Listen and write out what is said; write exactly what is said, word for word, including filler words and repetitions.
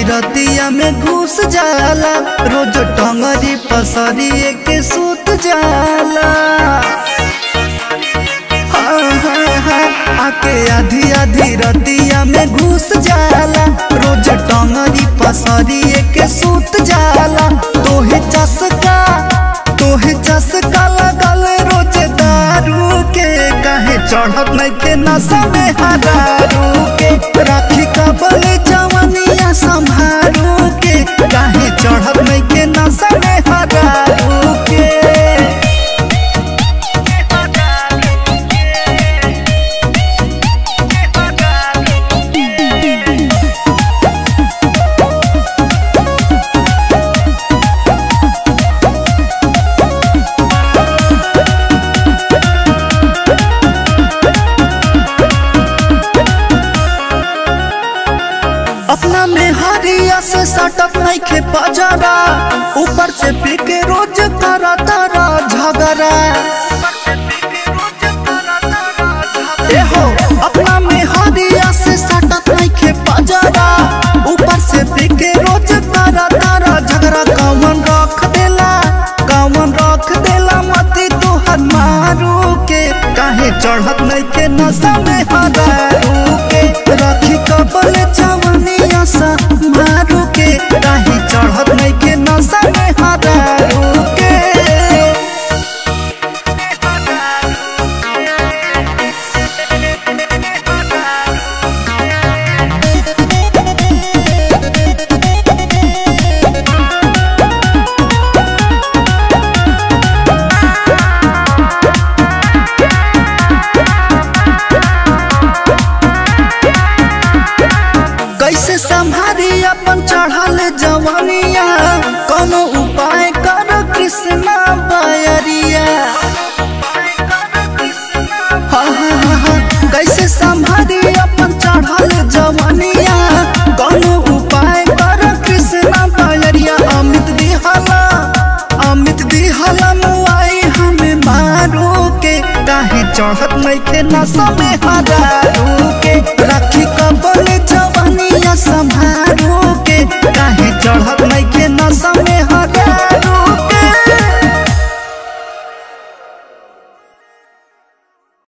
रतिया में घुस जाला, रोज टंगरी पसरी के सूत जाला। हाँ हाँ हाँ आके आधी आधी रतिया में घुस जाला, रोज टंगरी पसरी के सूत जाला। तोहे चसका तोहे चसका लगल रोज दारू के, काहे चढ़त नहीं के नशा में हरारू के। राखी कबल जवनिया संभारू के, काहे चढ़त नहीं के नशा में हरारू के। अपना में हरिया से सटक नहीं खे पजरा, ऊपर से पी के रोज करा तारा झगड़ा। ए हो अपना में हरिया से सटक नहीं खे पजरा, ऊपर से पी के रोज करा तारा झगड़ा। कौन रख देला कौन रख देला मती तोहर मारू के, काहे चढ़त नहीं के नशा में हरारू के। राखी कबल जवनिया मारू के, काहे चढ़त नहीं के नशा में हरारू के। कैसे संभारी अपन चढ़ल जवानिया, कोनो उपाय कर कृष्णा बयरिया। हाँ हाँ हाँ कैसे संभारी अपन चढ़ल जवानिया, कोनो उपाय कर कृष्णा बयरिया। अमित दिहला अमित दिहला मुआई हमें मारू के, काहे चढ़त नहीं के नशा में हरारू के। राखी कबल जवनिया संभारू के, काहे चढ़त नहीं के नशा में